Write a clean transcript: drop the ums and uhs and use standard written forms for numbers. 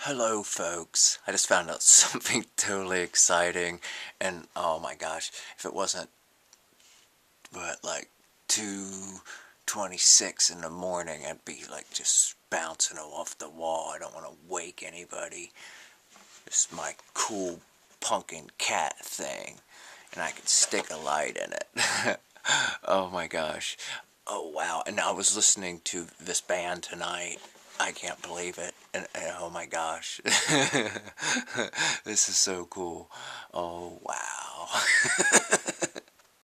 Hello folks, I just found out something totally exciting, and oh my gosh, if it wasn't, like 2:26 in the morning, I'd be like just bouncing off the wall. I don't want to wake anybody. It's my cool pumpkin cat thing, and I can stick a light in it. Oh my gosh. Oh wow, and I was listening to this band tonight. I can't believe it. And oh my gosh. This is so cool. Oh wow.